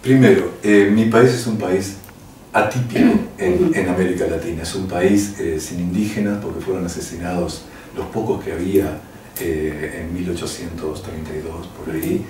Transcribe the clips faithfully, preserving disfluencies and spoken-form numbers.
Primero, eh, mi país es un país atípico en, en América Latina. Es un país eh, sin indígenas porque fueron asesinados los pocos que había eh, en mil ochocientos treinta y dos, por ahí,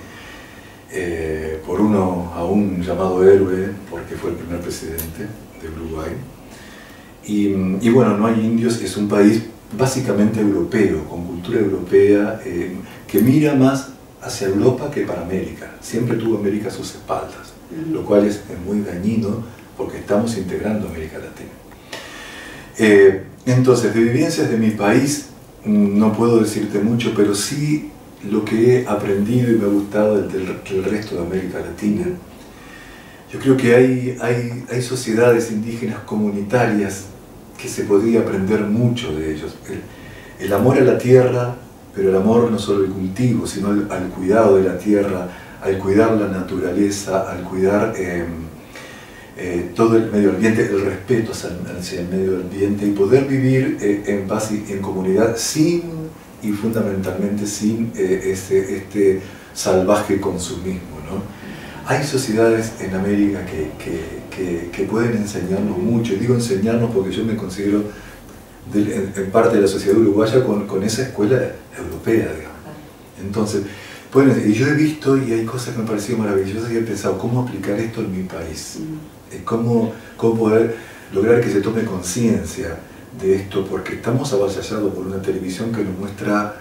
eh, por uno aún llamado héroe, porque fue el primer presidente de Uruguay. Y, y bueno, no hay indios, es un país básicamente europeo, con cultura europea, eh, que mira más hacia Europa que para América. Siempre tuvo América a sus espaldas, lo cual es muy dañino porque estamos integrando América Latina. Eh, entonces, de vivencias de mi país no puedo decirte mucho, pero sí lo que he aprendido y me ha gustado del, del, del resto de América Latina. Yo creo que hay, hay, hay sociedades indígenas comunitarias que se podría aprender mucho de ellos. El, el amor a la tierra, pero el amor no solo al cultivo, sino al, al cuidado de la tierra, al cuidar la naturaleza, al cuidar eh, eh, todo el medio ambiente, el respeto hacia, hacia el medio ambiente y poder vivir eh, en paz y en comunidad sin, y fundamentalmente sin eh, este, este salvaje consumismo, ¿no? Hay sociedades en América que, que, que, que pueden enseñarnos mucho. Digo enseñarnos porque yo me considero de, en, en parte de la sociedad uruguaya con, con esa escuela europea, digamos. Entonces, bueno, y yo he visto y hay cosas que me han parecido maravillosas y he pensado cómo aplicar esto en mi país, cómo, cómo poder lograr que se tome conciencia de esto, porque estamos avasallados por una televisión que nos muestra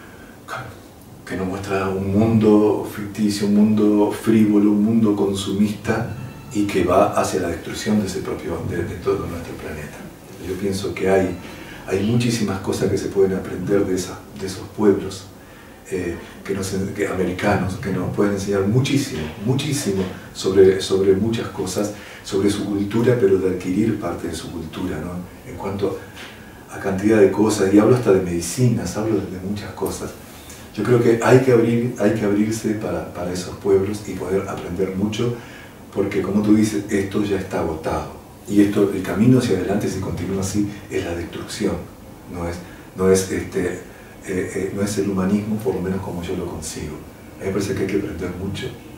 que nos muestra un mundo ficticio, un mundo frívolo, un mundo consumista y que va hacia la destrucción de, ese propio, de, de todo nuestro planeta. Yo pienso que hay, hay muchísimas cosas que se pueden aprender de, esa, de esos pueblos eh, que nos, que, americanos, que nos pueden enseñar muchísimo, muchísimo sobre, sobre muchas cosas, sobre su cultura, pero de adquirir parte de su cultura, ¿no? En cuanto a cantidad de cosas, y hablo hasta de medicinas, hablo de muchas cosas. Yo creo que hay que, abrir, hay que abrirse para, para esos pueblos y poder aprender mucho, porque como tú dices, esto ya está agotado. Y esto, el camino hacia adelante, si continúa así, es la destrucción. No es, no es, este, eh, eh, no es el humanismo, por lo menos como yo lo consigo. A mí me parece que hay que aprender mucho